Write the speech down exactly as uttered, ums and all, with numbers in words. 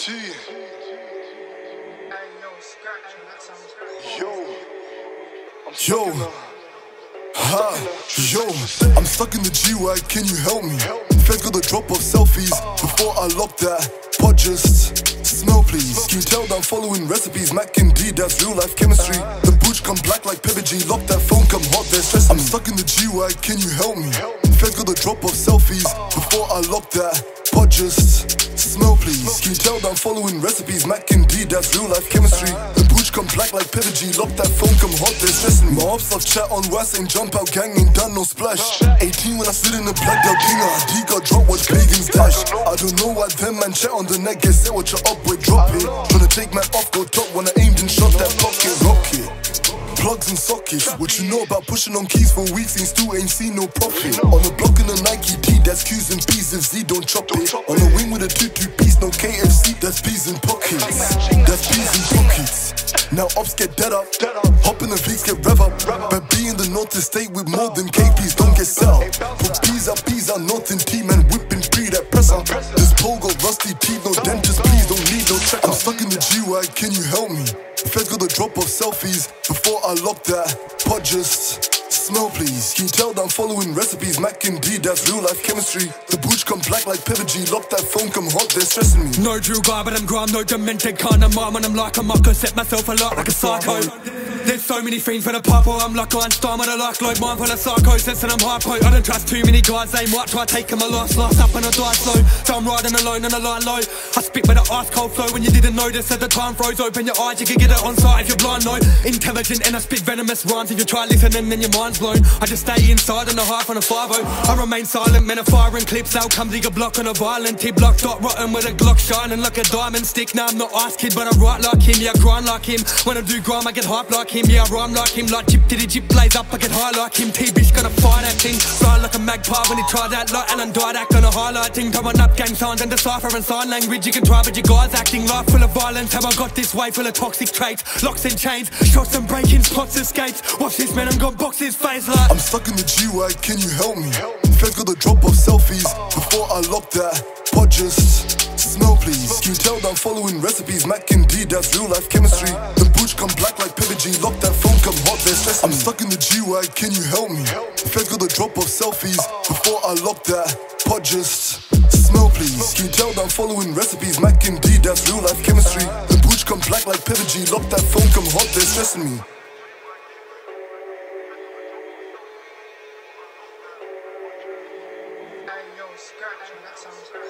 T. Yo. I'm Yo. Ha. Yo. I'm stuck in the G-Wag, can you help me? Fed got the drop of selfies before I lock that. Pod just smell please. Can you tell that I'm following recipes? Mac and D, that's real life chemistry. The booch come black like P B I S H. Lock that phone, come hot, they're stressing. I'm stuck in the G-Wag, can you help me? Fed got the drop of selfies before I lock that. Pod just smell please. Can you tell that I'm following recipes? Mac and D, that's real life chemistry. The booch come black like P B I S H. Lock that phone, come hot, they're stressing. My ops love chat on was ain't jump out, gang ain't done no splash. eighteen when I slid in the black out dinger. D got drop, watch pagans dash. I don't know why them man chat on the net, get set what you're up with, drop it. Tryna take my off, go top when I aimed and shot that pocket rocket. Plugs and sockets, what you know about pushing on keys for weeks and still ain't seen no profit. On the block in the Nike D, that's Q's and P's if Z don't chop it. On the wing with a two-two piece, no K F C, that's P's in pockets. That's P's in pockets. Now ops get dead up, hop in the V's, get rev up. But be in the north state with more than K P's, don't get set up. Put P's up, P's out, north and T, man whipping pre that press up. This pole got rusty teeth, no dentist, please don't need no check. I'm stuck in the G-Wag, can you help me? Fed got the drop of selfies before I lock that. Pod just smell please. Can you tell that I'm following recipes? Mac and D, that's real life chemistry. The booch come black like P B I S H. Lock that phone, come hot, they're stressing me. No drill guy, but I'm grime, no demented kind of mind. When I'm like a mucker, set myself a lot like a psycho. There's so many fiends for the purple, I'm like Einstein with a like load, mind full of psychosis and I'm hypo. I don't trust too many guys, they might try taking my loss, lost up and I die slow. So I'm riding alone on a line low. I spit with an ice cold flow when you didn't notice that the time froze. Open your eyes, you can get it on sight if you're blind, no. Intelligent and I spit venomous rhymes. If you try listening then your mind's blown. I just stay inside on a half on a five oh. I remain silent, men are firing clips. They'll come dig a block on a violent tip. Block dot rotten with a Glock shining like a diamond stick. Now I'm not ice kid, but I write like him, yeah I grind like him. When I do grime I get hype like him, yeah I rhyme like him. Like chip diddy chip blaze up, I get high like him. T B I S H gotta fire that thing. Fly like a magpie when he tried that like Alan died act on a highlight thing. Throwing up gang signs and decipher and sign language. You can try but your guys acting life full of violence. How I got this way full of toxic traits. Locks and chains, shots and break-ins, pots escapes. Watch this man, I'm gonna box his face like. I'm stuck in the G-Wag, can you help me? Fed got the drop of selfies before I lock that. Pod just smell please. Can you tell that I'm following recipes? Mac and D, that's real life chemistry. The booch come black like P B I S H. Lock that phone, come hot, they're stressing. I'm stuck in the G-Wag, can you help me? Fed got the drop of selfies before I lock that. Pod just smell please. Can you tell that I'm following recipes? Mac and D, that's real life chemistry. The booch come black like P B I S H. Lock that phone, come hot, they're stressing me. Scratch, that sounds